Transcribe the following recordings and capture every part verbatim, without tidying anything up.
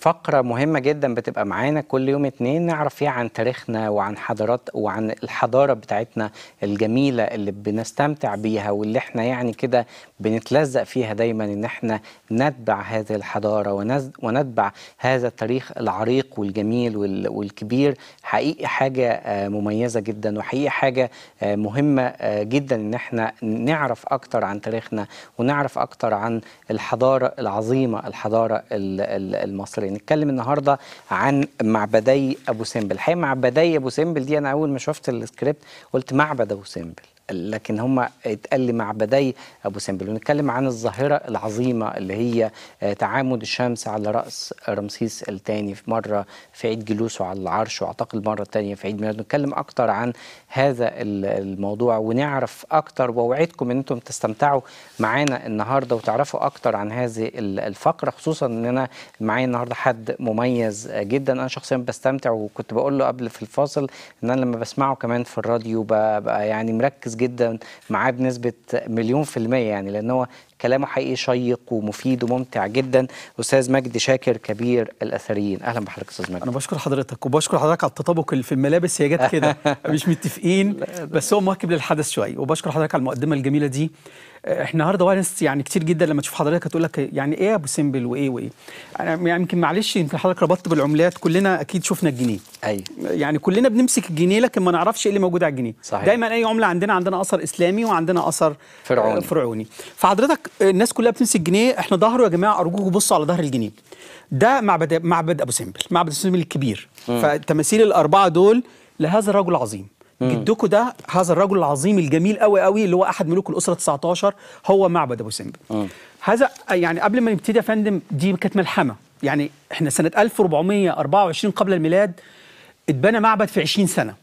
فقرة مهمة جدا بتبقى معانا كل يوم اتنين نعرف فيها عن تاريخنا وعن حضارات وعن الحضارة بتاعتنا الجميلة اللي بنستمتع بيها واللي احنا يعني كده بنتلزق فيها دايما ان احنا نتبع هذه الحضارة ونتبع هذا التاريخ العريق والجميل والكبير. حقيقي حاجة مميزة جدا وحقيقي حاجة مهمة جدا ان احنا نعرف اكتر عن تاريخنا ونعرف اكتر عن الحضارة العظيمة الحضارة المصرية. نتكلم النهاردة عن معبدي ابو سمبل. الحقيقة معبدي ابو سمبل دي انا اول ما شفت السكريبت قلت معبد ابو سمبل، لكن هم اتقال لي معبدي ابو سمبل. ونتكلم عن الظاهره العظيمه اللي هي تعامد الشمس على راس رمسيس الثاني في مره في عيد جلوسه على العرش، واعتقد المره الثانيه في عيد ميلاده. نتكلم اكتر عن هذا الموضوع ونعرف اكتر، واوعدكم ان انتم تستمتعوا معانا النهارده وتعرفوا اكتر عن هذه الفقره، خصوصا ان انا معايا النهارده حد مميز جدا. انا شخصيا بستمتع، وكنت بقول له قبل في الفاصل ان انا لما بسمعه كمان في الراديو ببقى يعني مركز جدا معاه بنسبة مليون في المية، يعني لأن هو كلامه حقيقي شيق ومفيد وممتع جدا. أستاذ مجدي شاكر كبير الأثريين، أهلا بحضرتك أستاذ مجدي. أنا بشكر حضرتك وبشكر حضرتك على التطابق اللي في الملابس، هي جت كده مش متفقين بس هو مواكب للحدث شوية، وبشكر حضرتك على المقدمة الجميلة دي. احنا النهارده وانس يعني كتير جدا لما تشوف حضرتك هتقول لك يعني ايه ابو سمبل وايه وايه. انا يعني يمكن معلش يمكن حضرتك ربطت بالعملات، كلنا اكيد شفنا الجنيه. ايوه يعني كلنا بنمسك الجنيه لكن ما نعرفش ايه اللي موجود على الجنيه. صحيح. دايما اي عمله عندنا عندنا اثر اسلامي وعندنا اثر فرعوني فرعوني. فحضرتك الناس كلها بتمسك الجنيه، احنا ظهره يا جماعه ارجوكم بصوا على ظهر الجنيه. ده معبد معبد ابو سمبل، معبد ابو سمبل الكبير. فالتماثيل الاربعه دول لهذا الرجل العظيم. جدكم ده هذا الرجل العظيم الجميل قوي قوي اللي هو احد ملوك الاسره تسعتاشر هو معبد ابو سمبل. هذا يعني قبل ما نبتدي يا فندم دي كانت ملحمه، يعني احنا سنه ألف وأربعمية وأربعة وعشرين قبل الميلاد اتبنى معبد في عشرين سنه.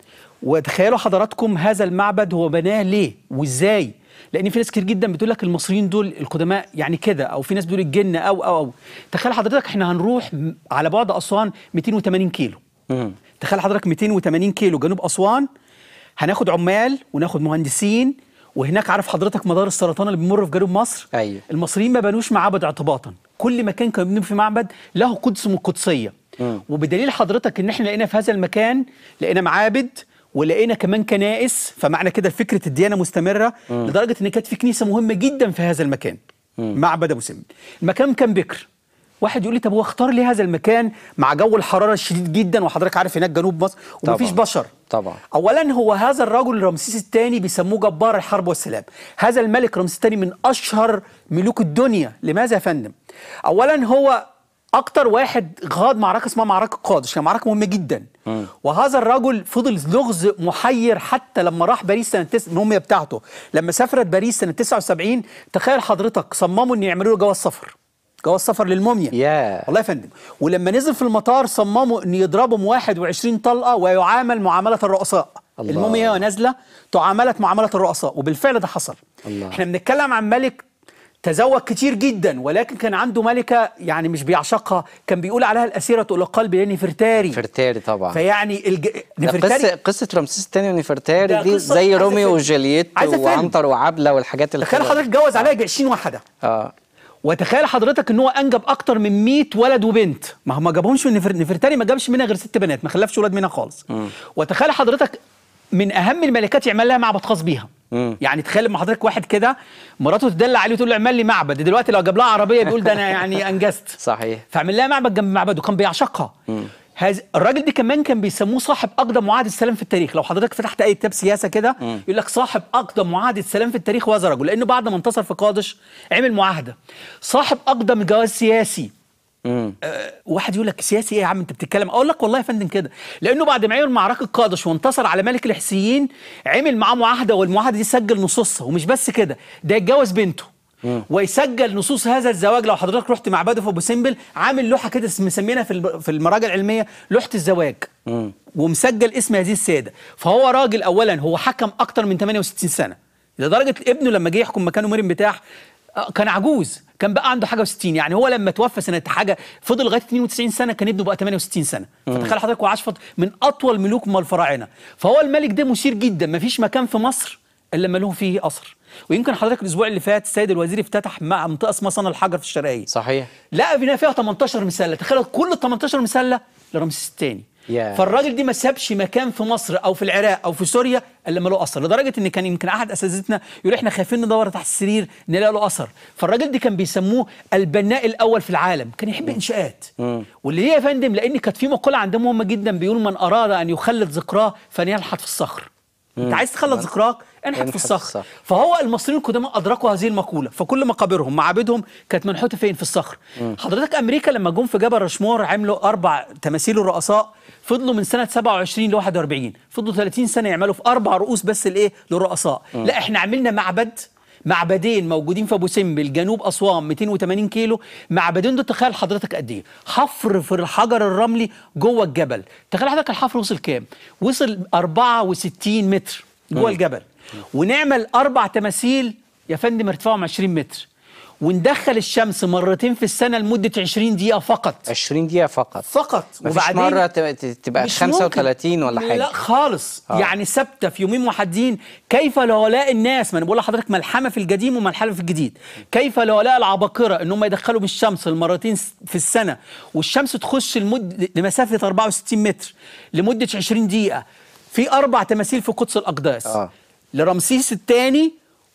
وتخيلوا حضراتكم هذا المعبد هو بناه ليه وازاي؟ لان في ناس كتير جدا بتقول لك المصريين دول القدماء يعني كده، او في ناس بتقول الجن او او او تخيل حضرتك احنا هنروح على بعد اسوان مئتين وثمانين كيلو. مم. تخيل حضرتك مئتين وثمانين كيلو جنوب اسوان، هناخد عمال وناخد مهندسين، وهناك عارف حضرتك مدار السرطان اللي بيمر في جنوب مصر. أيوة. المصريين ما بنوش معابد اعتباطا، كل مكان كانوا بيبنوا في معبد له قدس من القدسيه. وبدليل حضرتك ان احنا لقينا في هذا المكان لقينا معابد ولقينا كمان كنائس، فمعنى كده فكره الديانه مستمره. مم. لدرجه ان كانت في كنيسه مهمه جدا في هذا المكان. مم. معبد ابو سمبل. المكان كان بكر. واحد يقول لي طب هو اختار ليه هذا المكان مع جو الحراره الشديد جدا، وحضرتك عارف هناك جنوب مصر ومفيش بشر. طبعا. اولا هو هذا الرجل رمسيس الثاني بيسموه جبار الحرب والسلام. هذا الملك رمسيس الثاني من اشهر ملوك الدنيا. لماذا يا فندم؟ اولا هو اكتر واحد غاد معركه اسمها معركه قادش، كانت معركه مهمه جدا. م. وهذا الرجل فضل لغز محير حتى لما راح باريس سنه تس... المهمه بتاعته لما سافرت باريس سنه تسعة وسبعين. تخيل حضرتك صمموا ان يعملوا له جواز سفر، جواز سفر للموميا. yeah. والله يا فندم. ولما نزل في المطار صمموا ان يضربهم واحد وعشرين طلقه ويعامل معامله الرؤساء. الله. الموميا نازله تعاملت معامله الرؤساء، وبالفعل ده حصل. الله. احنا بنتكلم عن ملك تزوج كتير جدا، ولكن كان عنده ملكه يعني مش بيعشقها، كان بيقول عليها الاسيره الى قلب نفرتاري. نفرتاري طبعا. فيعني الج... نفرتاري قصه قصه رمسيس الثاني ونفرتاري دي زي روميو وجولييت وعنتر وعبله والحاجات اللي تخيل حضرتك اتجوز عليها ب عشرين واحده. اه وتخيل حضرتك ان هو انجب اكتر من مئة ولد وبنت، ما هم ما جابهمش من نفر... نفرتاري ما جابش منها غير ست بنات، ما خلفش ولاد منها خالص. م. وتخيل حضرتك من اهم الملكات يعمل لها معبد خاص بيها. مم. يعني تخيل لما حضرتك واحد كده مراته تدلع عليه وتقول له اعمل لي معبد، دلوقتي لو جاب لها عربيه بيقول ده انا يعني انجزت. صحيح. فعمل لها معبد جنب معبده وكان بيعشقها. هذا الراجل دي كمان كان بيسموه صاحب اقدم معاهده سلام في التاريخ. لو حضرتك فتحت اي كتاب سياسه كده يقول لك صاحب اقدم معاهده سلام في التاريخ وهذا رجل، لانه بعد ما انتصر في قادش عمل معاهده. صاحب اقدم جواز سياسي. امم أه واحد يقول لك سياسي ايه يا عم انت بتتكلم؟ اقول لك والله يا فندم كده، لانه بعد ما عمل معركه قادش وانتصر على ملك الحسيين عمل معاه معاهده، والمعاهده دي سجل نصوصها، ومش بس كده ده يتجوز بنته. مم. ويسجل نصوص هذا الزواج. لو حضرتك رحت معبده في ابو سمبل عامل لوحه كده مسمينها في في المراجع العلميه لوحه الزواج. مم. ومسجل اسم هذه السيده. فهو راجل اولا هو حكم اكتر من ثمانية وستين سنه، لدرجه ابنه لما جه يحكم مكانه مريم بتاح كان عجوز، كان بقى عنده حاجه وستين. يعني هو لما توفى سنه حاجه فضل لغايه اثنين وتسعين سنه، كان ابنه بقى ثمانية وستين سنه. فتخيل حضرتك هو عاش من اطول ملوك من الفراعنه. فهو الملك ده مثير جدا، ما فيش مكان في مصر الا لما لهم فيه اثر. ويمكن حضرتك الاسبوع اللي فات السيد الوزير افتتح مع منطقه اسمها صنع الحجر في الشرقيه. صحيح. لقى بناء فيها تمنتاشر مسله، تخيل كل ال تمنتاشر مسله لرمسيس الثاني. yeah. فالراجل دي ما سابش مكان في مصر او في العراق او في سوريا الا لما له اثر، لدرجه ان كان يمكن احد اساتذتنا يقول احنا خايفين ندور تحت السرير نلاقي له اثر. فالراجل دي كان بيسموه البناء الاول في العالم، كان يحب انشاءات. واللي هي يا فندم لان كانت في مقوله عندهم مهمه جدا بيقولوا من اراد ان يخلد ذكراه فلينحت في الصخر. انت عايز تخلد ذكراك انحت في الصخر. فهو المصريين القدماء ادركوا هذه المقوله، فكل مقابرهم معابدهم كانت منحوته فين؟ في الصخر. مم. حضرتك امريكا لما جم في جبل رشمور عملوا اربع تماثيل الرؤساء، فضلوا من سنه سبعة وعشرين ل واحد وأربعين، فضلوا ثلاثين سنه يعملوا في اربع رؤوس بس الايه؟ للرؤساء. مم. لا احنا عملنا معبد، معبدين موجودين في ابو سمبل جنوب اسوان مئتين وثمانين كيلو، معبدين دول تخيل حضرتك قد ايه؟ حفر في الحجر الرملي جوه الجبل، تخيل حضرتك الحفر وصل كام؟ وصل أربعة وستين متر جوه الجبل. ونعمل اربع تماثيل يا فندم ارتفاعهم عشرين متر، وندخل الشمس مرتين في السنه لمده عشرين دقيقه فقط. عشرين دقيقه فقط فقط. وبعدين مره تبقى خمسة وثلاثين ولا حاجه؟ لا خالص. آه. يعني ثابته في يومين محددين. كيف لهؤلاء الناس، ما انا بقول لحضرتك ملحمه في القديم وملحمه في الجديد، كيف لهؤلاء العباقره ان هم يدخلوا بالشمس المرتين في السنه والشمس تخش لمده لمسافه أربعة وستين متر لمده عشرين دقيقه في اربع تماثيل في قدس الاقداس. آه. لرمسيس الثاني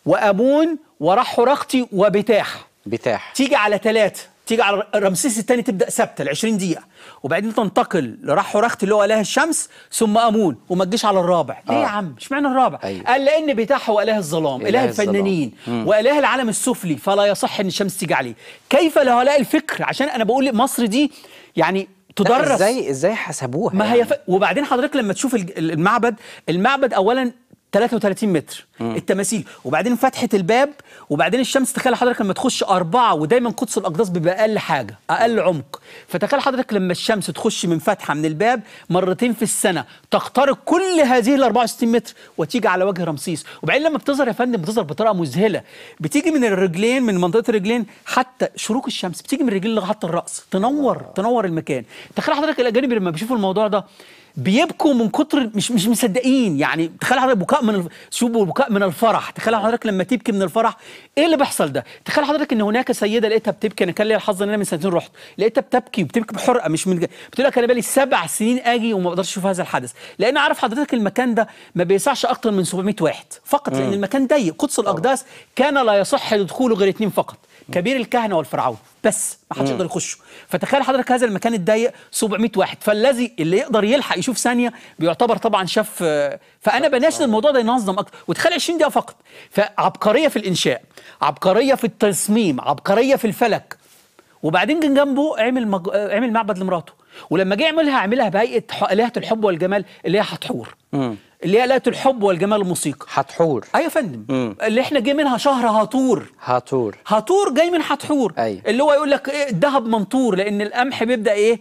وامون ورحورختي وبتاح. بتاح تيجي على ثلاثه، تيجي على رمسيس الثاني تبدا ثابته ل عشرين دقيقه، وبعدين تنتقل لرحورختي اللي هو اله الشمس ثم امون، وما تجيش على الرابع. ليه آه. يا عم؟ اشمعنى الرابع؟ أيوه. قال لان بتاح هو اله الظلام، اله, إله الفنانين واله العالم السفلي، فلا يصح ان الشمس تيجي عليه. كيف لهؤلاء الفكر؟ عشان انا بقول مصر دي يعني تدرس. ازاي ازاي حسبوها؟ ما يعني. هي ف... وبعدين حضرتك لما تشوف المعبد، المعبد اولا ثلاثة وثلاثين متر مم. التماثيل، وبعدين فتحه الباب، وبعدين الشمس تخيل حضرتك لما تخش اربعه، ودايما قدس الاقداس بيبقى اقل حاجه، اقل عمق، فتخيل حضرتك لما الشمس تخش من فتحه من الباب مرتين في السنه تخترق كل هذه ال أربعة وستين متر وتيجي على وجه رمسيس. وبعدين لما بتظهر يا فندم بتظهر بطريقه مذهله، بتيجي من الرجلين، من منطقه الرجلين حتى شروق الشمس بتيجي من الرجلين لغايه الراس، تنور تنور المكان. تخيل حضرتك الاجانب لما بيشوفوا الموضوع ده بيبكوا من كتر مش مش مصدقين. يعني تخيل حضرتك بكاء من الف... شوفوا بكاء من الفرح. تخيل حضرتك لما تبكي من الفرح ايه اللي بيحصل ده؟ تخيل حضرتك ان هناك سيده لقيتها بتبكي، انا كان لي الحظ ان انا من سنتين رحت لقيتها بتبكي وبتبكي بحرقه، مش من بتقول لك انا بقالي سبع سنين اجي وما بقدرش اشوف هذا الحدث، لان عارف حضرتك المكان ده ما بيسعش اكتر من سبعمائة واحد فقط، لان المكان ضيق. قدس الاقداس كان لا يصح دخوله غير اثنين فقط، كبير الكهنه والفرعون بس، ما حدش يقدر يخشه. فتخيل حضرتك هذا المكان الضيق سبعمائة واحد، فالذي اللي يقدر يلحق يشوف ثانيه بيعتبر طبعا شاف. فانا بناشد الموضوع ده ينظم اكتر. وتخيل عشرين دقيقه فقط، فعبقريه في الانشاء، عبقريه في التصميم، عبقريه في الفلك. وبعدين جن جنبه عمل مج... عمل معبد لمراته، ولما جه يعملها عملها بهيئه الهه الحب والجمال اللي هي حتحور، اللي هي الهه الحب والجمال الموسيقى. حتحور ايوه يا فندم. مم. اللي احنا جاي منها شهر هاطور. هاطور هاطور جاي من حتحور. أيوة. اللي هو يقول لك ايه؟ الذهب منطور، لان القمح بيبدا ايه؟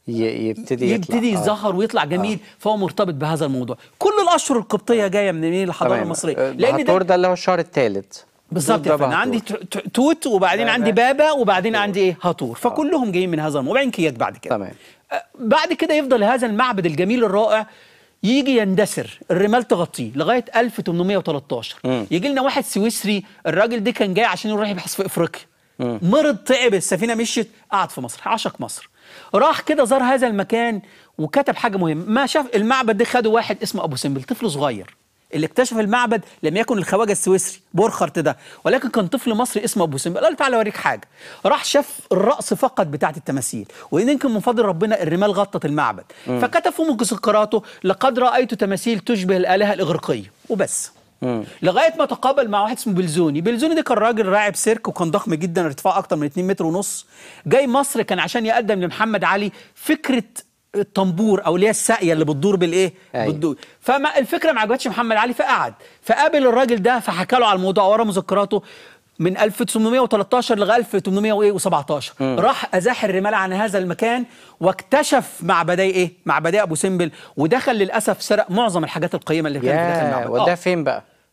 يبتدي يبتدي يتزهر ويطلع جميل. آه. فهو مرتبط بهذا الموضوع. كل الاشهر القبطيه جايه من مين؟ الحضاره المصريه. لان هاطور ده اللي هو الشهر الثالث بالظبط. انا عندي توت، وبعدين عندي بابا، وبعدين عندي ايه؟ هاطور. فكلهم جايين من هذا الموضوع. وبعدين كياك بعد كده. تمام. بعد كده يفضل هذا المعبد الجميل الرائع يجي يندثر، الرمال تغطيه لغايه ألف وثمانمائة وثلاثة عشر. يجي لنا واحد سويسري، الراجل ده كان جاي عشان يروح يبحث في افريقيا، مم. مرض، تعب، السفينه مشيت، قعد في مصر، عشق مصر، راح كده زار هذا المكان وكتب حاجه مهمه. ما شاف المعبد ده خده واحد اسمه ابو سمبل، طفل صغير. اللي اكتشف المعبد لم يكن الخواجه السويسري بورخرت ده، ولكن كان طفل مصري اسمه ابو سمبل. قال تعالى اوريك حاجه. راح شاف الراس فقط بتاعه التماثيل، ويمكن من فضل ربنا الرمال غطت المعبد. مم. فكتب في مذكراته لقد رايت تماثيل تشبه الالهه الاغريقيه وبس. مم. لغايه ما تقابل مع واحد اسمه بلزوني. بلزوني ده كان راجل راعب سيرك، وكان ضخم جدا، ارتفاعه اكتر من اتنين متر ونص. جاي مصر كان عشان يقدم لمحمد علي فكره الطنبور او اللي هي الساقيه اللي بتدور بالايه؟ أيوة. بتدور. فما الفكره ما عجبتش محمد علي، فقعد فقابل الراجل ده، فحكى له على الموضوع ورا مذكراته من ألف وثمانمائة وثلاثة عشر لغايه ألف وثمانمائة وسبعة عشر. م. راح ازاح الرمال عن هذا المكان واكتشف معبدي ايه؟ معبدي ابو سمبل، ودخل للاسف سرق معظم الحاجات القيمه اللي كانت في داخل المعبد. وده آه. فين بقى؟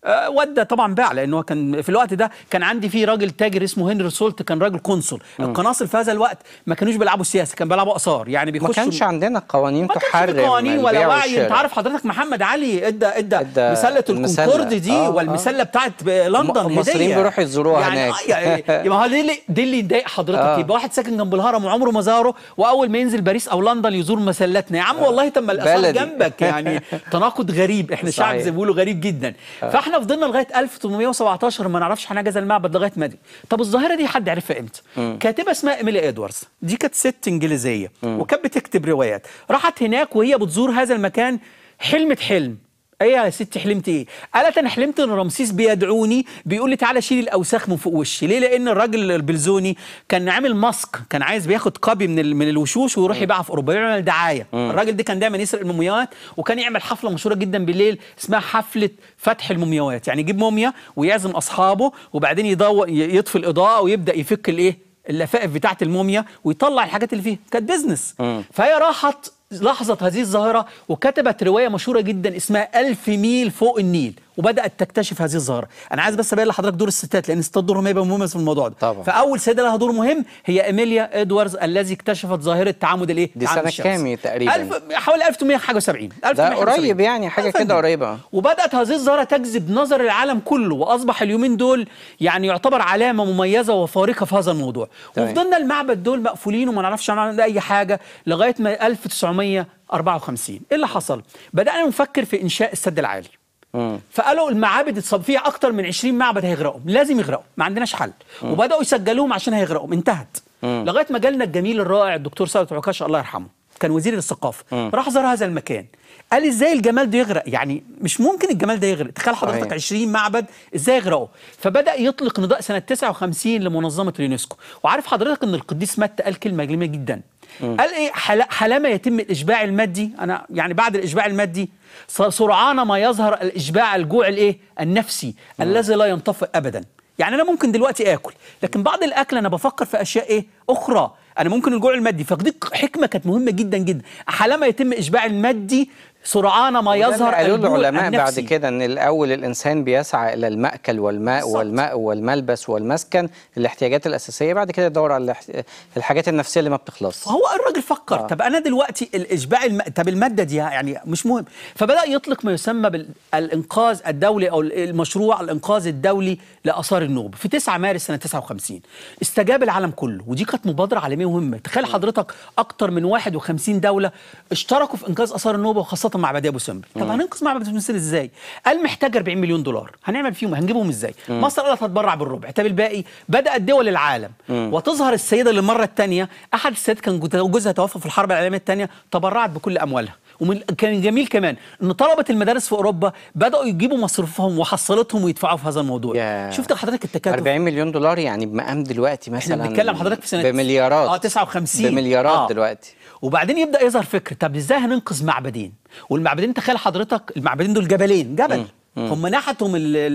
آه ودى طبعا باع، لانه هو كان في الوقت ده كان عندي فيه راجل تاجر اسمه هنري سولت، كان راجل قنصل. القناصل في هذا الوقت ما كانوش بيلعبوا سياسه، كان بيلعبوا اثار، يعني بيخشوا. ما كانش عندنا قوانين تحرم قوانين ولا البيع وعي. والشراء. انت عارف حضرتك محمد علي ادى ادى, إدى مسله الكونكورد دي آه والمسله بتاعت لندن، المصريين بيروحوا يزوروها يعني هناك. يعني ما هو دي اللي دي اللي يضايق حضرتك. آه. يبقى واحد ساكن جنب الهرم وعمره ما زاره، واول ما ينزل باريس او لندن يزور مسلاتنا. يا عم آه. والله طب ما الاثار جنبك، يعني تناقض غريب. احنا شعب زي ما بيقولوا غريب جدا. آه. فاحنا فضلنا لغايه ألف وثمانمائة وسبعتاشر ما نعرفش حنجز المعبد لغايه ما دي. طب الظاهره دي حد عرفها امتى؟ كاتبه اسمها ايميلي ادواردز، دي كانت ست انجليزيه وكانت بتكتب روايات. راحت هناك وهي بتزور هذا المكان، حلمت حلم. ايه يا ستي حلمت ايه؟ قالت انا حلمت ان رمسيس بيدعوني بيقول لي تعالى شيل الاوساخ من فوق وشي. ليه؟ لان الراجل البلزوني كان عامل ماسك، كان عايز بياخد كوبي من من الوشوش ويروح يبيعها في اوروبا، يعمل دعايه. الراجل ده كان دايما يسرق المومياوات، وكان يعمل حفله مشهوره جدا بالليل اسمها حفله فتح المومياوات. يعني يجيب موميا ويعزم اصحابه وبعدين يضوء يطفي الاضاءه ويبدا يفك الايه اللفائف بتاعه الموميا ويطلع الحاجات اللي فيها. كانت بيزنس. فهي راحت لاحظت هذه الظاهرة وكتبت رواية مشهورة جدا اسمها ألف ميل فوق النيل، وبدأت تكتشف هذه الظاهرة. أنا عايز بس أبين لحضرتك دور الستات، لأن الستات دورهم هيبقى مهم في الموضوع ده. طبعا. فأول سيدة لها دور مهم هي إيميليا إدواردز، الذي اكتشفت ظاهرة تعامد الإيه؟ دي سنة كام تقريبا؟ ألف حوالي ألف وثمانمائة حاجة وسبعين. ده قريب يعني، حاجة كده قريبة. وبدأت هذه الظاهرة تجذب نظر العالم كله، وأصبح اليومين دول يعني يعتبر علامة مميزة وفارقة في هذا الموضوع. وفضلنا المعبد دول مقفولين وما نعرفش عنهم أي حاجة لغاية ما ألف وتسعمائة وأربعة وخمسين. ايه اللي حصل؟ بدأنا نفكر في إنشاء السد العالي. مم. فقالوا المعابد اتصاب فيها أكتر من عشرين معبد هيغرقوا، لازم يغرقوا، ما عندناش حل. مم. وبدأوا يسجلوهم عشان هيغرقوا، انتهت. مم. لغاية ما جالنا الجميل الرائع الدكتور ثابت عكاشة الله يرحمه، كان وزير الثقافة. مم. راح زار هذا المكان، قال ازاي الجمال ده يغرق؟ يعني مش ممكن الجمال ده يغرق، تخيل حضرتك صحيح. عشرين معبد ازاي يغرقوا؟ فبدأ يطلق نداء سنة تسعة وخمسين لمنظمة اليونسكو. وعارف حضرتك ان القديس متى قال كلمة جميلة جدا. مم. قال ايه؟ حالما يتم الاشباع المادي، انا يعني بعد الاشباع المادي سرعان ما يظهر الاشباع الجوع الايه؟ النفسي مم. الذي لا ينطفئ ابدا. يعني انا ممكن دلوقتي اكل، لكن بعد الاكل انا بفكر في اشياء ايه؟ اخرى. انا ممكن الجوع المادي، فدي حكمه كانت مهمه جدا جدا. حالما يتم اشباع المادي سرعان ما يظهر قالوا الجوع العلماء النفسي. بعد كده ان الاول الانسان بيسعى الى المأكل والماء بالصبت. والماء والملبس والمسكن، الاحتياجات الاساسيه، بعد كده يدور على الحاجات النفسيه اللي ما بتخلص. هو الراجل فكر آه. طب انا دلوقتي الاشباع الم... طب الماده دي يعني مش مهم، فبدا يطلق ما يسمى بالانقاذ الدولي او المشروع الانقاذ الدولي لاثار النوبه في تسعة مارس سنه تسعة وخمسين. استجاب العالم كله، ودي كانت مبادره عالميه مهمه. تخيل حضرتك اكتر من واحد وخمسين دوله اشتركوا في انقاذ اثار النوبه، وخاصه معبد ابو سمبل. طب هننقذ معبد ابو سمبل ازاي؟ قال محتاج أربعين مليون دولار، هنعمل فيهم هنجيبهم ازاي؟ مم. مصر قالت هتبرع بالربع، طب الباقي؟ بدات دول العالم مم. وتظهر السيده للمره الثانيه. احد السيدات كان جوزها توفى في الحرب العالميه الثانيه، تبرعت بكل اموالها. ومن كان جميل كمان ان طلبه المدارس في اوروبا بداوا يجيبوا مصروفهم وحصلتهم ويدفعوا في هذا الموضوع. yeah. شفت حضرتك التكاتف؟ أربعين مليون دولار يعني بمقام دلوقتي مثلا، احنا بنتكلم حضرتك في سنه بمليارات. اه تسعة وخمسين بمليارات آه. دلوقتي. وبعدين يبدا يظهر فكر، طب ازاي هننقذ معبدين؟ والمعبدين تخيل حضرتك المعبدين دول جبلين، جبل م. هم نحتهم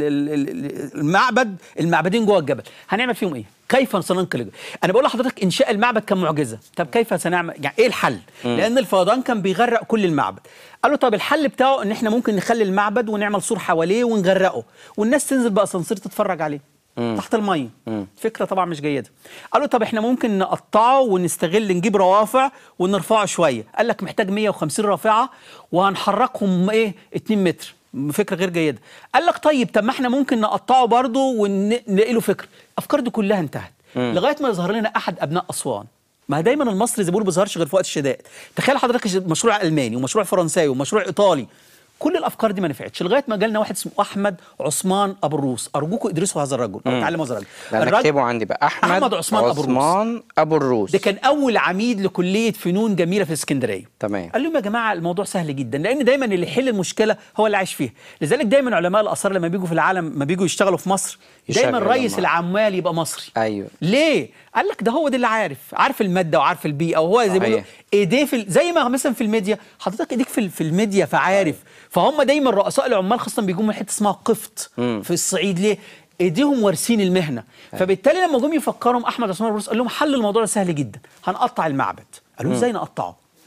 المعبد، المعبدين جوه الجبل، هنعمل فيهم ايه؟ كيف سننقل؟ انا بقول لحضرتك انشاء المعبد كان معجزه، طب كيف سنعمل؟ يعني ايه الحل؟ م. لان الفيضان كان بيغرق كل المعبد. قالوا طب الحل بتاعه ان احنا ممكن نخلي المعبد ونعمل سور حواليه ونغرقه، والناس تنزل باسانسير تتفرج عليه مم. تحت الميه. مم. فكره طبعا مش جيده. قالوا طب احنا ممكن نقطعه ونستغل، نجيب روافع ونرفعه شويه. قال لك محتاج مية وخمسين رافعه وهنحركهم ايه؟ اتنين متر. فكره غير جيده. قال لك طيب طب ما احنا ممكن نقطعه برضه ونلاقي له فكره. الافكار دي كلها انتهت مم. لغايه ما يظهر لنا احد ابناء اسوان. ما دايما المصري زي ما بيقولوا ما بيظهرش غير في وقت الشدائد. تخيل حضرتك مشروع الماني ومشروع فرنساوي ومشروع ايطالي، كل الافكار دي ما نفعتش لغايه ما جالنا واحد اسمه احمد عثمان ابو الروس. ارجوكم ادرسوا هذا الرجل او تعلموا هذا الرجل. انا اكتبه عندي بقى، احمد, أحمد عثمان, عثمان ابو الروس. ده كان اول عميد لكليه فنون جميله في اسكندريه. تمام. قال لهم يا جماعه الموضوع سهل جدا، لان دايما اللي يحل المشكله هو اللي عايش فيها. لذلك دايما علماء الاثار لما بيجوا في العالم، ما بيجوا يشتغلوا في مصر، دايما رئيس العمال يبقى مصري. ايوه. ليه؟ قال لك ده هو ده اللي عارف عارف الماده وعارف البيئه، وهو زي ما بيقولوا ايديه في زي ما مثلا في الميديا حضرتك ايديك في في الميديا فعارف. فهم دايما رؤساء العمال خاصه بيجوا من حته اسمها قفط في الصعيد. ليه؟ ايديهم وارثين المهنه. فبالتالي لما جم يفكروا احمد عثمان الروس قال لهم حل الموضوع ده سهل جدا، هنقطع المعبد. قالوا ازاي نقطعه؟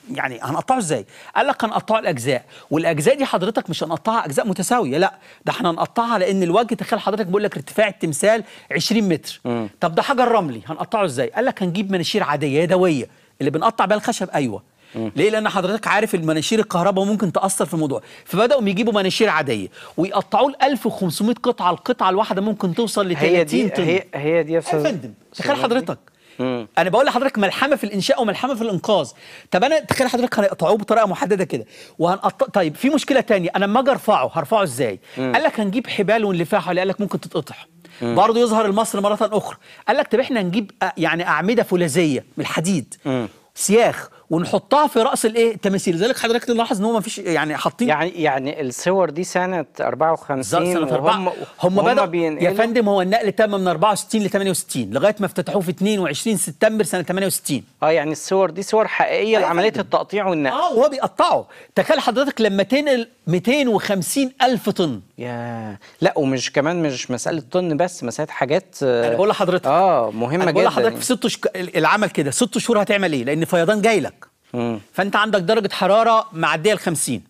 يعني هنقطعه ازاي؟ قال لك هنقطعه الاجزاء، والاجزاء دي حضرتك مش هنقطعها اجزاء متساويه، لا ده احنا هنقطعها لان الوجه، تخيل حضرتك بقول لك ارتفاع التمثال عشرين متر. مم. طب ده حجر رملي هنقطعه ازاي؟ قال لك هنجيب مناشير عاديه يدويه اللي بنقطع بيها الخشب. ايوه. مم. ليه؟ لان حضرتك عارف المناشير الكهرباء ممكن تاثر في الموضوع، فبداوا يجيبوا مناشير عاديه ويقطعوه ل ألف وخمسمائة قطعه، القطعه الواحده ممكن توصل ل ثلاثين طن. هي هي دي يا استاذ فندم. تخيل حضرتك، مم. انا بقول لحضرتك ملحمه في الانشاء وملحمه في الانقاذ. طب انا تخيل حضرتك هنقطعوه بطريقه محدده كده وهنقطع. طيب في مشكله ثانيه، انا لما اجي ارفعه هرفعه ازاي؟ مم. قال لك هنجيب حبال ونلفها حواليه، قال لك ممكن تتقطع. برضه يظهر المصري مره اخرى، قال لك طب احنا نجيب يعني اعمده فولاذيه من الحديد، مم. سياخ، ونحطها في راس الايه التماثيل. لذلك حضرتك تلاحظ ان هو ما فيش يعني حاطين يعني يعني الصور دي سنه أربعة وخمسين سنه أربعة هم بدأوا يا فندم. هو النقل تم من أربعة وستين ل ثمانية وستين لغايه ما افتتحوه في اثنين وعشرين سبتمبر سنه ثمانية وستين. اه يعني الصور دي صور حقيقيه لعمليه التقطيع والنقل. اه وهو بيقطعه. تخيل حضرتك لما تنقل مئتين وخمسين ألف طن. يا لا، ومش كمان مش مساله طن بس، مساله حاجات انا بقول لحضرتك اه مهمه جدا. انا بقول لحضرتك في ست شك... العمل كده ست شهور هتعمل ايه؟ لان فيضان جاي لك. مم. فانت عندك درجه حراره معديه ال خمسين،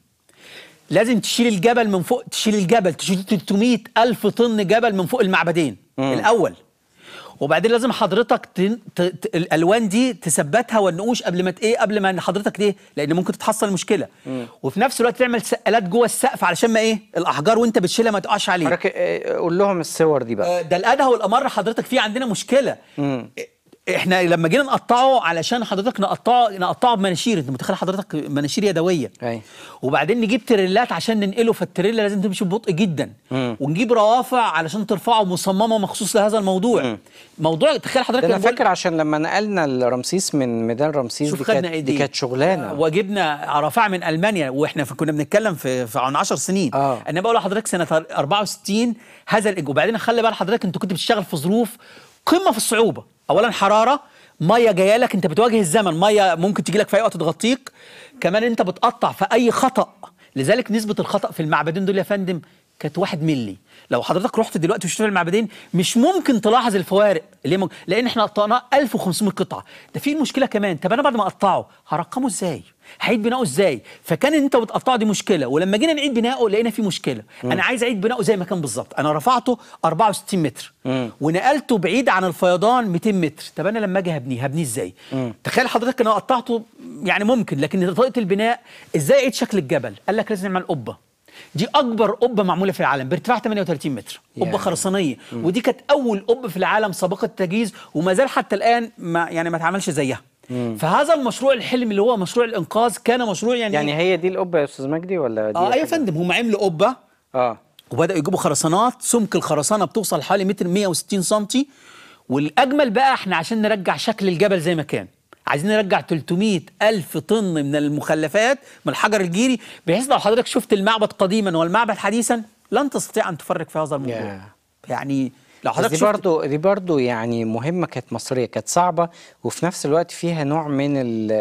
لازم تشيل الجبل من فوق، تشيل الجبل تشيل ثلاثمائة ألف طن جبل من فوق المعبدين. مم. الاول، وبعدين لازم حضرتك تن... ت... ت... الالوان دي تثبتها والنقوش قبل ما ايه قبل ما حضرتك ايه، لان ممكن تتحصل المشكله. مم. وفي نفس الوقت تعمل سقالات جوه السقف علشان ما ايه الاحجار وانت بتشيلها ما تقعش عليه. حضرتك قول لهم الصور دي بقى. ده الادهى والامر حضرتك في عندنا مشكله. مم. احنا لما جينا نقطعه علشان حضرتك نقطعه نقطعه بمناشير، انت متخيل حضرتك مناشير يدويه. أي. وبعدين نجيب تريلات عشان ننقله، فالتريلا لازم تمشي ببطء جدا. مم. ونجيب روافع علشان ترفعه مصممه مخصوص لهذا الموضوع. مم. موضوع تخيل حضرتك. انا فاكر عشان لما نقلنا رمسيس من ميدان رمسيس دي كانت دي كانت شغلانه، وجبنا رافعه من المانيا واحنا كنا بنتكلم في في عن عشر سنين. آه. انا بقول لحضرتك سنه أربعة وستين هذا الإج... وبعدين خلي بال حضرتك انت كنت بتشتغل في ظروف قمه في الصعوبه. اولا حراره، ميه جايه لك، انت بتواجه الزمن، ميه ممكن تجي لك في اي وقت تغطيك، كمان انت بتقطع في اي خطا. لذلك نسبه الخطا في المعبدين دول يا فندم كانت واحد ملي. لو حضرتك رحت دلوقتي وشفت المعبدين مش ممكن تلاحظ الفوارق اللي ممكن... لان احنا قطعناه ألف وخمسمائة قطعه. ده في مشكله كمان، طب انا بعد ما اقطعه هرقمه ازاي؟ هعيد بناؤه ازاي؟ فكان انت بتقطعه دي مشكله، ولما جينا نعيد بناؤه لقينا في مشكله. مم. انا عايز اعيد بناؤه زي ما كان بالظبط. انا رفعته أربعة وستين متر. مم. ونقلته بعيد عن الفيضان مئتين متر. طب انا لما اجي هبنيه هبنيه ازاي؟ مم. تخيل حضرتك انا قطعته يعني ممكن، لكن طريقه البناء ازاي اعيد شكل الجبل؟ قال لك لازم نعمل قبه. دي اكبر قبه معموله في العالم بارتفاع ثمانية وثلاثين متر، قبه خرسانيه. مم. ودي كانت اول قبه في العالم سابقه التجهيز، وما زال حتى الان ما يعني ما اتعملش زيها. مم. فهذا المشروع الحلم اللي هو مشروع الانقاذ كان مشروع يعني يعني هي دي القبه يا استاذ مجدي ولا دي؟ اه يا فندم هم عملوا قبه. اه وبداوا يجيبوا خرسانات، سمك الخرسانه بتوصل حوالي متر مئة وستين سنتي. والاجمل بقى احنا عشان نرجع شكل الجبل زي ما كان عايزين نرجع ثلاثمائة ألف طن من المخلفات من الحجر الجيري، بحيث لو حضرتك شفت المعبد قديما والمعبد حديثا لن تستطيع ان تفرق في هذا الموضوع. yeah. يعني لو حضرتك دي برضو دي برضو يعني مهمه كانت مصريه، كانت صعبه وفي نفس الوقت فيها نوع من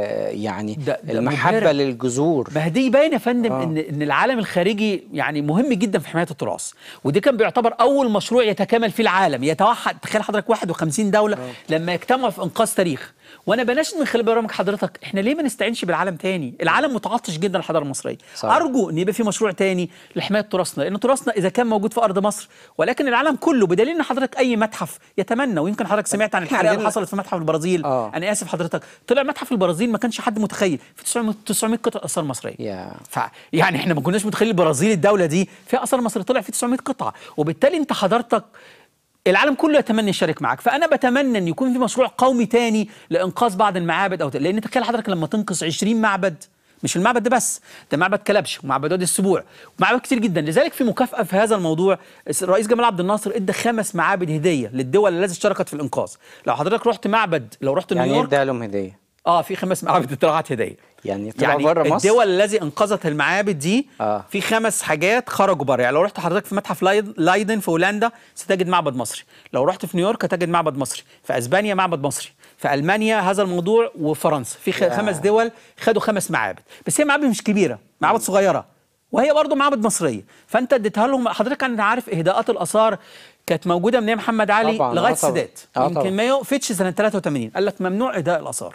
يعني ده ده المحبه مبهرة. للجذور. ما دي باينه يا فندم آه. ان ان العالم الخارجي يعني مهم جدا في حمايه التراث، ودي كان بيعتبر اول مشروع يتكامل في العالم يتوحد. تخيل حضرتك واحد وخمسين دوله آه. لما يجتمعوا في انقاذ تاريخ. وانا بناشد من خلال برامج حضرتك احنا ليه ما نستعينش بالعالم تاني؟ العالم متعطش جدا للحضاره المصريه. صحيح. ارجو ان يبقى في مشروع تاني لحمايه تراثنا، لان تراثنا اذا كان موجود في ارض مصر ولكن العالم كله، بدليل ان حضرتك اي متحف يتمنى. ويمكن حضرتك سمعت عن الحريقه اللي حصلت في متحف البرازيل. آه. انا اسف حضرتك، طلع متحف البرازيل ما كانش حد متخيل في تسعمائة قطعه اثار مصريه. yeah. ف يعني احنا ما كناش متخيلين البرازيل الدوله دي فيها اثار مصري طلع فيه تسعمائة قطعه، وبالتالي انت حضرتك العالم كله يتمنى يشارك معاك. فانا بتمنى ان يكون في مشروع قومي تاني لانقاذ بعض المعابد، او لان تخيل حضرتك لما تنقذ عشرين معبد، مش المعبد ده بس، ده معبد كلبش ومعبد وادي السبوع ومعابد كتير جدا. لذلك في مكافاه في هذا الموضوع، الرئيس جمال عبد الناصر ادى خمس معابد هديه للدول التي اشتركت في الانقاذ. لو حضرتك رحت معبد، لو رحت يعني نيويورك ادى لهم هديه. اه في خمس معابد طلعت هديه. يعني طلعوا يعني بره مصر. الدول التي انقذت المعابد دي آه. في خمس حاجات خرجوا بره. يعني لو رحت حضرتك في متحف لايدن في هولندا ستجد معبد مصري، لو رحت في نيويورك هتجد معبد مصري، في اسبانيا معبد مصري، في المانيا هذا الموضوع، وفرنسا في yeah. خمس دول خدوا خمس معابد. بس هي معابد مش كبيره، معابد صغيره وهي برضه معابد مصريه. فانت اديتها لهم. حضرتك انت عارف اهداءات الاثار كانت موجوده من محمد علي لغايه السادات، يمكن ما وقفتش سنه ثلاثة وثمانين قال لك ممنوع اهداء الاثار.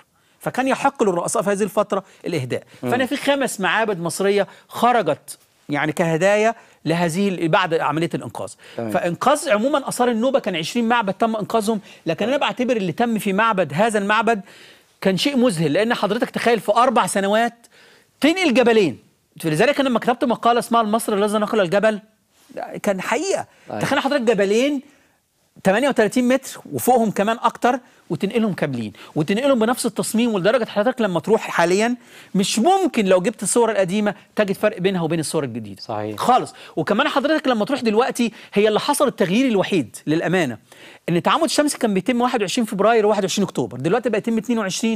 فكان يحق للرؤساء في هذه الفتره الاهداء. م. فانا في خمس معابد مصريه خرجت يعني كهدايا لهذه بعد عمليه الانقاذ. تمام. فانقاذ عموما اثار النوبه كان عشرين معبد تم انقاذهم، لكن انا بعتبر اللي تم في معبد هذا المعبد كان شيء مذهل، لان حضرتك تخيل في اربع سنوات تنقل جبلين. فلذلك انا لما كتبت مقاله اسمها المصري الذي نقل الجبل كان حقيقه. أيوة. تخيل حضرتك جبلين ثمانية وثلاثين متر وفوقهم كمان اكتر وتنقلهم كاملين وتنقلهم بنفس التصميم، ولدرجه حضرتك لما تروح حاليا مش ممكن لو جبت الصور القديمه تجد فرق بينها وبين الصور الجديده. صحيح. خالص. وكمان حضرتك لما تروح دلوقتي هي اللي حصل التغيير الوحيد للامانه ان تعامد الشمس كان بيتم واحد وعشرين فبراير وواحد وعشرين اكتوبر، دلوقتي بقى يتم اثنين وعشرين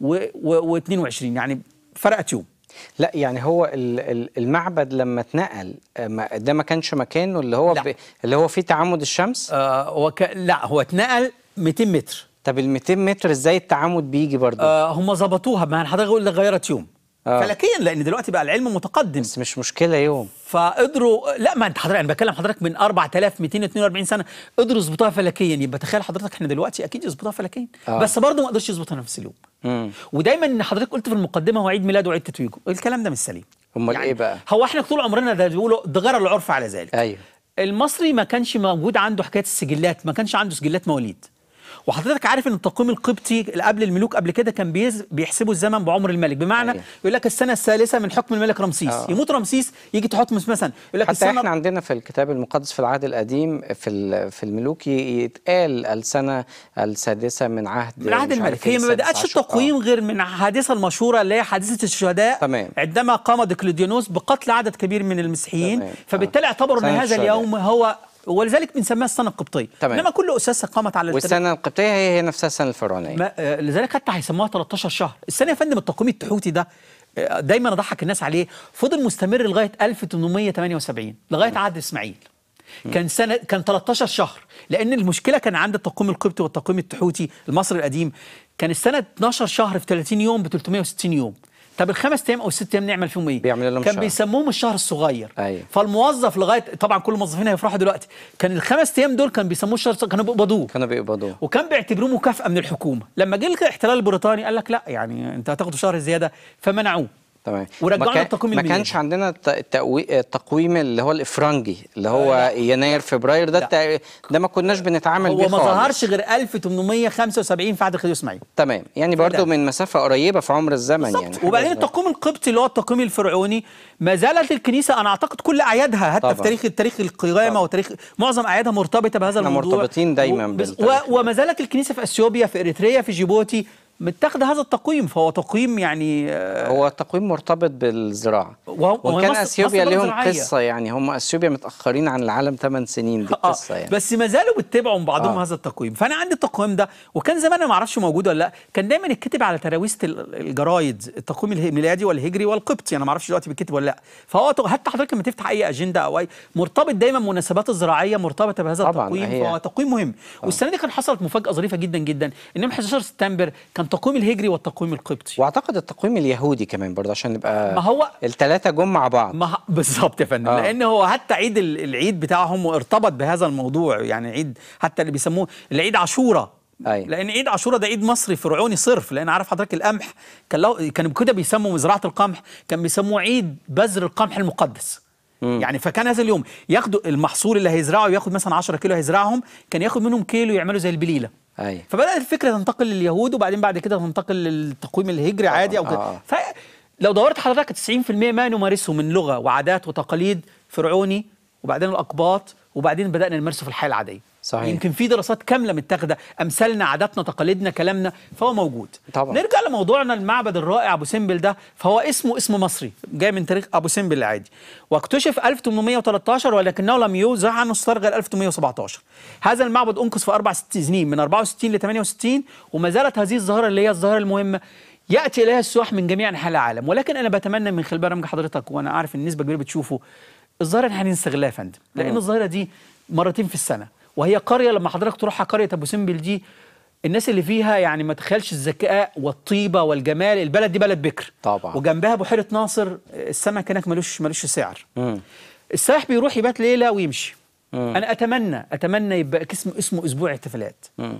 واثنين وعشرين، يعني فرقت يوم. لا يعني هو المعبد لما اتنقل ده ما كانش مكانه اللي هو ب... اللي هو فيه تعامد الشمس؟ آه وك... لا هو اتنقل مئتين متر. طب ال مئتين متر ازاي التعامد بيجي برضه؟ آه هم ظبطوها، ما حضرتك اقول لك غيرت يوم آه. فلكيا لان دلوقتي بقى العلم متقدم، بس مش مشكله يوم فقدروا. لا ما انت حضرتك انا بكلم حضرتك من أربعة آلاف ومئتين واثنين وأربعين سنه قدروا يظبطوها فلكيا، يبقى تخيل حضرتك احنا دلوقتي اكيد يظبطوها فلكيا آه. بس برضه ما قدرش يظبطها نفس اليوم. مم. ودايما ان حضرتك قلت في المقدمه هو عيد ميلاده وعيد تتويجه، الكلام ده مش سليم. امال يعني ايه بقى؟ هو احنا طول عمرنا ده بيقولوا ده غير العرف على ذلك. ايوه. المصري ما كانش موجود عنده حكايه السجلات، ما كانش عنده سجلات مواليد. وحضرتك عارف ان التقويم القبطي قبل الملوك قبل كده كان بيز... بيحسبوا الزمن بعمر الملك، بمعنى أيه. يقول لك السنه الثالثه من حكم الملك رمسيس، آه. يموت رمسيس يجي تحكم مثلا يقول لك حتى السنة... احنا عندنا في الكتاب المقدس في العهد القديم في في الملوك يتقال السنه السادسه من عهد من عهد الملك. هي ما بداتش التقويم آه. غير من الحادثه المشهوره اللي هي حادثه الشهداء. تمام. عندما قام دقلديانوس بقتل عدد كبير من المسيحيين، فبالتالي اعتبروا ان هذا اليوم هو، ولذلك بنسميها السنه القبطيه. انما كل اساسها قامت على والسنه القبطيه هي هي نفسها السنه الفرعونيه، لذلك حتى هيسموها ثلاثة عشر شهر. السنه يا فندم التقويم التحوتي ده دايما اضحك الناس عليه، فضل مستمر لغايه ألف وثمانمئة وثمانية وسبعين لغايه عهد اسماعيل. كان سنه كان ثلاثة عشر شهر، لان المشكله كان عند التقويم القبطي والتقويم التحوتي المصري القديم كان السنه اثناشر شهر في ثلاثين يوم ب ثلاثمئة وستين يوم. طب الخمس ايام او الست ايام نعمل فيهم ايه؟ بيعملوا لهم كان شهر. بيسموهم الشهر الصغير. أيوة. فالموظف لغايه طبعا كل الموظفين هيفرحوا دلوقتي، كان الخمس ايام دول كان بيسموه الشهر الصغير، كانوا بيقبضوه كانوا بيقبضوه وكان بيعتبروه مكافاه من الحكومه. لما جه الاحتلال البريطاني قال لك لا، يعني انت هتاخدوا شهر زياده، فمنعوه. تمام. ورجعنا التقويم ما كانش عندنا التقويم اللي هو الافرنجي اللي هو آه يناير فبراير ده التق... ده ما كناش بنتعامل بيه خالص. هو ما ظهرش غير ألف وثمانمئة وخمسة وسبعين في عهد الخديوي اسماعيل. تمام. يعني برضو من مسافه قريبه في عمر الزمن بالزبط. يعني وبعدين التقويم القبطي اللي هو التقويم الفرعوني ما زالت الكنيسه انا اعتقد كل اعيادها حتى طبعا. في تاريخ التاريخ القيامه وتاريخ معظم اعيادها مرتبطه بهذا الموضوع، مرتبطين دايما و... و... وما زالت الكنيسه في اثيوبيا في اريتريا في جيبوتي متاخد هذا التقويم. فهو تقويم يعني هو تقويم مرتبط بالزراعه، وكان اثيوبيا لهم قصه، يعني هم اثيوبيا متاخرين عن العالم ثمان سنين دي قصه يعني. بس ما زالوا بيتبعوا من بعضهم آه. هذا التقويم. فانا عندي التقويم ده، وكان زمان انا ما اعرفش موجود ولا لا، كان دايما يتكتب على تراويست الجرايد التقويم الميلادي والهجري والقبطي، انا ما اعرفش دلوقتي بيتكتب ولا لا. فهو حتى حضرتك لما تفتح اي اجنده او اي مرتبط دايما المناسبات الزراعيه مرتبطه بهذا التقويم، فهو تقويم مهم. آه. والسنه دي كان حصلت مفاجاه ظريفه جدا جدا، ان يوم أحد عشر سبتمبر كان تقويم الهجري والتقويم التقويم القبطي، واعتقد التقويم اليهودي كمان برضه عشان نبقى ما هو الثلاثه جم مع بعض. ما بالظبط يا فندم. آه. لان هو حتى عيد العيد بتاعهم ارتبط بهذا الموضوع، يعني عيد حتى اللي بيسموه العيد عاشوراء. أي. لان عيد عاشوراء ده عيد مصري فرعوني صرف، لان عارف حضرتك القمح كان له كانوا كده بيسموا زراعه القمح كان بيسموه عيد بذر القمح المقدس. مم. يعني فكان هذا اليوم ياخدوا المحصول اللي هيزرعه، ياخد مثلا عشرة كيلو هيزرعهم، كان ياخد منهم كيلو يعملوا زي البليله. أي. فبدأت الفكرة تنتقل لليهود، وبعدين بعد كده تنتقل للتقويم الهجري آه عادي أو كده. آه. فلو دورت حضرتك تسعين بالمئة ما نمارسه من لغة وعادات وتقاليد فرعوني، وبعدين الأقباط، وبعدين بدأنا نمارسه في الحياة العادية. صحيح. يمكن في دراسات كاملة متاخدة، أمثالنا، عاداتنا، تقاليدنا، كلامنا، فهو موجود. طبعا. نرجع لموضوعنا، المعبد الرائع أبو سمبل ده، فهو اسمه اسم مصري جاي من تاريخ أبو سمبل العادي، واكتشف ألف وثمانمئة وثلاثة عشر ولكنه لم يوزع عنه ستار غير ألف وثمانمئة وسبعة عشر. هذا المعبد أنقذ في أربع سنين من أربعة وستين ل ثمانية وستين، وما زالت هذه الظاهرة اللي هي الظاهرة المهمة يأتي إليها السياح من جميع أنحاء العالم. ولكن أنا بتمنى من خلال برنامج حضرتك، وأنا عارف إن نسبة كبيرة بتشوفه، الظاهرة اللي هنستغلها يا فندم، لأن الظاهرة دي مرتين في السنة، وهي قرية لما حضرتك تروحها قرية أبو سمبل دي، الناس اللي فيها يعني ما تخيلش الذكاء والطيبة والجمال. البلد دي بلد بكر طبعا، وجنبها بحيرة ناصر، السمك هناك ملوش ملوش سعر. مم. السائح بيروح يبات ليلة ويمشي. مم. أنا أتمنى أتمنى يبقى اسمه اسمه أسبوع احتفالات. مم.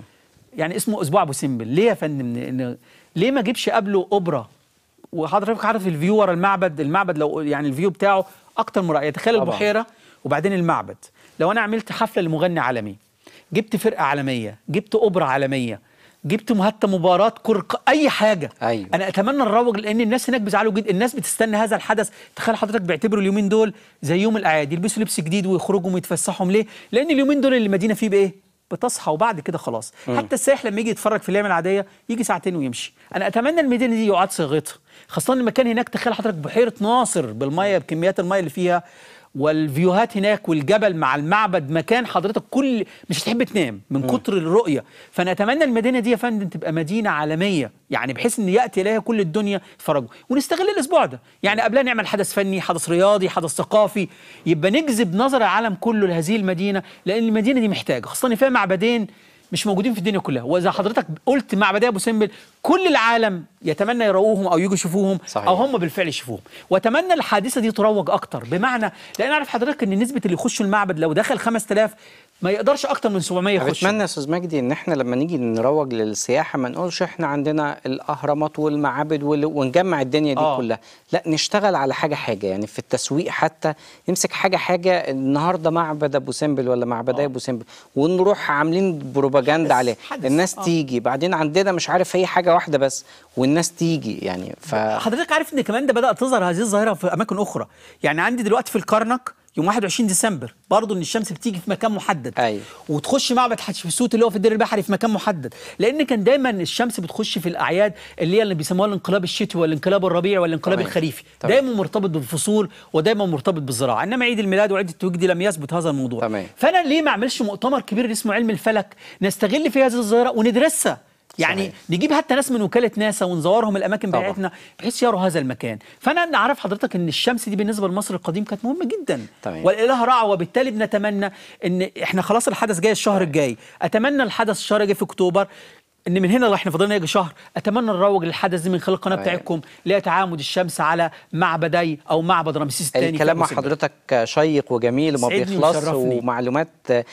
يعني اسمه اسبوع ابو سمبل. ليه يا فندم؟ ليه ما اجيبش قبله اوبرا؟ وحضرتك عارف الفيو ورا المعبد، المعبد لو يعني الفيو بتاعه اكتر من رائع. تخيل البحيره وبعدين المعبد. لو انا عملت حفله لمغني عالمي، جبت فرقه عالميه، جبت اوبرا عالميه، جبت حتى مباراه كره، اي حاجه. أيوة. انا اتمنى نروج، لان الناس هناك بيزعلوا جدا، الناس بتستنى هذا الحدث. تخيل حضرتك بيعتبروا اليومين دول زي يوم الاعياد، يلبسوا لبس جديد ويخرجوا ويتفسحوا. ليه؟ لان اليومين دول اللي المدينه فيه بايه؟ بتصحى وبعد كده خلاص. م. حتى السائح لما يجي يتفرج في الايام العاديه يجي ساعتين ويمشي. انا اتمنى المدينه دي يعاد صياغتها، خاصه المكان هناك. تخيل حضرتك بحيره ناصر بالميه، بكميات الميه اللي فيها، والفيوهات هناك والجبل مع المعبد، مكان حضرتك كل مش هتحب تنام من كتر الرؤيه. فانا اتمنى المدينه دي يا فندم تبقى مدينه عالميه، يعني بحيث ان ياتي اليها كل الدنيا يتفرجوا، ونستغل الاسبوع ده. يعني قبلها نعمل حدث فني، حدث رياضي، حدث ثقافي، يبقى نجذب نظر العالم كله لهذه المدينه، لان المدينه دي محتاجه، خاصه ان فيها معبدين مش موجودين في الدنيا كلها. واذا حضرتك قلت معبدي ابو سمبل، كل العالم يتمنى يروهم او يجوا يشوفوهم، صحيح. او هم بالفعل يشوفوهم. واتمنى الحادثه دي تروج اكتر، بمعنى لان اعرف حضرتك ان نسبه اللي يخشوا المعبد لو دخل خمسة آلاف ما يقدرش اكتر من سبعمية يخش. اتمنى يا استاذ مجدي ان احنا لما نيجي نروج للسياحه ما نقولش احنا عندنا الاهرامات والمعابد ونجمع الدنيا دي آه. كلها، لا نشتغل على حاجه حاجه، يعني في التسويق حتى نمسك حاجه حاجه. النهارده معبد ابو سمبل ولا معبدي آه. ابو سمبل، ونروح عاملين بروباجندا عليه، الناس آه. تيجي. بعدين عندنا مش عارف هي حاجه واحده بس والناس تيجي يعني. ف حضرتك عارف ان كمان ده بدات تظهر هذه الظاهره في اماكن اخرى. يعني عندي دلوقتي في الكرنك يوم واحد وعشرين ديسمبر برضه ان الشمس بتيجي في مكان محدد. أيوة. وتخش معبد حتشبسوت اللي هو في الدير البحري في مكان محدد، لان كان دايما الشمس بتخش في الاعياد اللي هي اللي بيسموها الانقلاب الشتوي والانقلاب الربيعي والانقلاب طبعا. الخريفي طبعا. دايما مرتبط بالفصول ودايما مرتبط بالزراعه، انما عيد الميلاد وعيد التويج دي لم يثبت هذا الموضوع طبعا. فانا ليه ما اعملش مؤتمر كبير اسمه علم الفلك نستغل فيه هذه الظاهره وندرسها، يعني صحيح. نجيب حتى ناس من وكاله ناسا ونزورهم الاماكن بتاعتنا بحيث يروا هذا المكان. فانا نعرف حضرتك ان الشمس دي بالنسبه لمصر القديم كانت مهمه جدا طبعا. والاله رعى، وبالتالي بنتمنى ان احنا خلاص الحدث جاي الشهر طبعا. الجاي، اتمنى الحدث الشهر الجاي في اكتوبر، ان من هنا اللي احنا فاضلنا يجي شهر، اتمنى نروج للحدث دي من خلال القناه بتاعتكم لتعامد الشمس على معبدي او معبد رمسيس الثاني. الكلام مع حضرتك شيق وجميل وما بيخلص، ومعلومات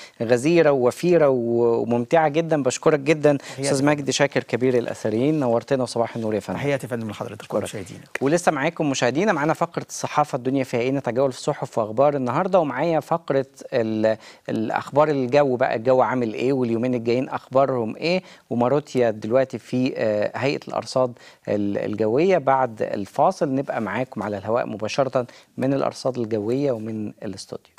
غزيره ووفيره وممتعه جدا. بشكرك جدا استاذ مجدي شاكر كبير الاثريين، نورتنا وصباح النور يا فندم. تحياتي يا فندم لحضرتك ومشاهدينك. ولسه معاكم مشاهدينا، معانا فقره الصحافه الدنيا فيها ايه، نتجول في صحف واخبار النهارده، ومعايا فقره الاخبار الجو بقى، الجو عامل ايه واليومين الجايين اخبارهم ايه، وماروتيا دلوقتي في هيئة الأرصاد الجوية. بعد الفاصل نبقى معاكم على الهواء مباشرة من الأرصاد الجوية ومن الاستوديو.